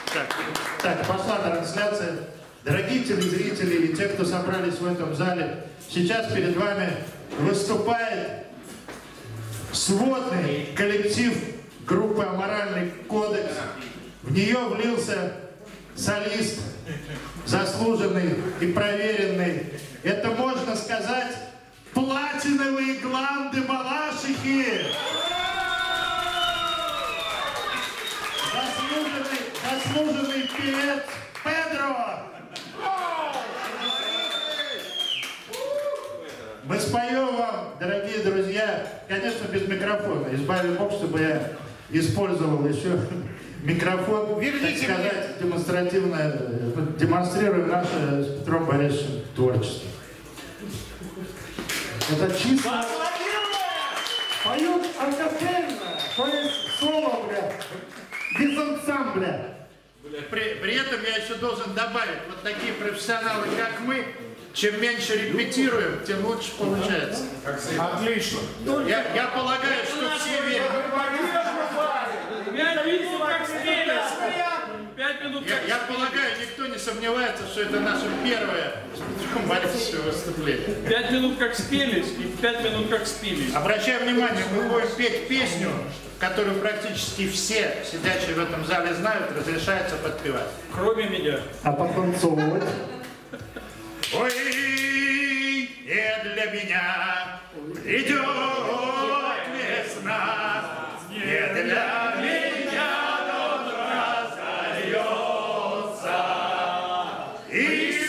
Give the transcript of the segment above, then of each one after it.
Так, пошла трансляция. Дорогие телезрители и те, кто собрались в этом зале, сейчас перед вами выступает сводный коллектив группы «Аморальный кодекс». В нее влился солист, заслуженный и проверенный. Это, можно сказать, платиновые гланды Балашихи. Заслуженный певец Педро. Мы споем вам, дорогие друзья, конечно, без микрофона. Избави Бог, чтобы я использовал еще микрофон, так сказать, демонстративно, демонстрируем наше с Петром Борисовичем творчество. Это чисто... Поют оркестрально, то есть соло, бля, без ансамбля. При этом я еще должен добавить, вот такие профессионалы, как мы, чем меньше репетируем, тем лучше получается. Отлично. Я полагаю, что все верят. 5 минут как спелись. 5 минут как Я полагаю, никто не сомневается, что это наше первое выступление. 5 минут как спелись и 5 минут как спились. Обращаем внимание, мы будем петь песню, которую практически все, сидящие в этом зале, знают, разрешается подпевать. Кроме меня. А потанцовывать? Ой, не для меня придет весна, не для меня он разольется, и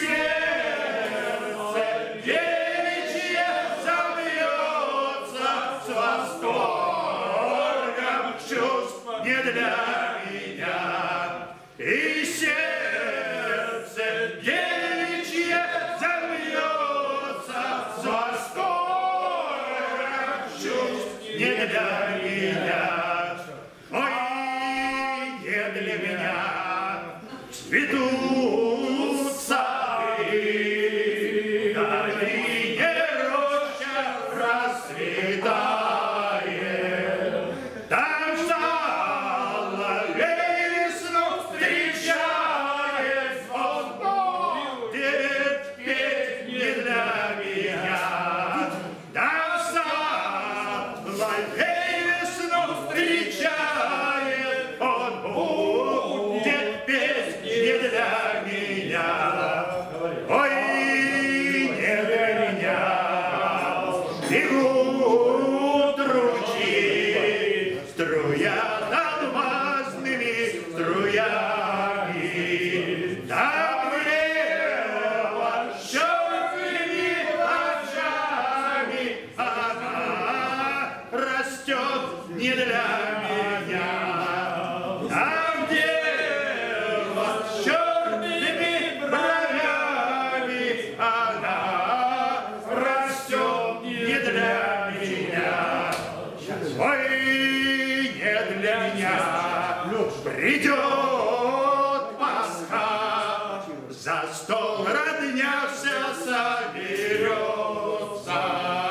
сердце девичье забьется с восторгом чувств не для меня, и сердце девичье забьется с восторгом чувств не для меня. Ой, не для меня цветут сады, долине роща расцветает, там соловей весну встречает, он будет петь не для меня, там соловей весну встречает, он будет петь не для меня. Ой, не для меня бегут ручьи, струят алмазными струями, там небо черными очами, она растет не для меня. Там дева с черными бровями, она растет не для меня. Ой, не для меня придет Пасха, за стол родня вся соберется.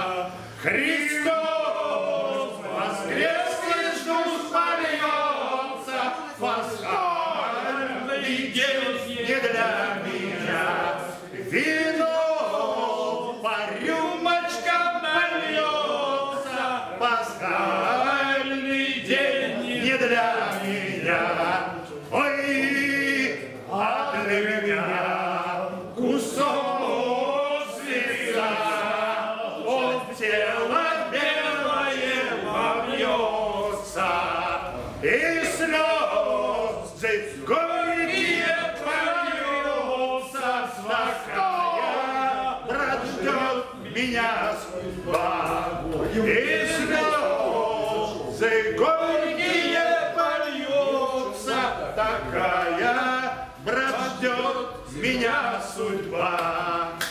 Христос воскресный ждут польется, пасхальный день не для меня. Вино по рюмочкам нальется, пасхальный день не для меня. Ой, а для меня кусок света, он в тело белое вовьется, и слезы горькие польются, такая, брат, ждет меня судьба, и слезы горькие польются, такая, брат, ждет меня судьба.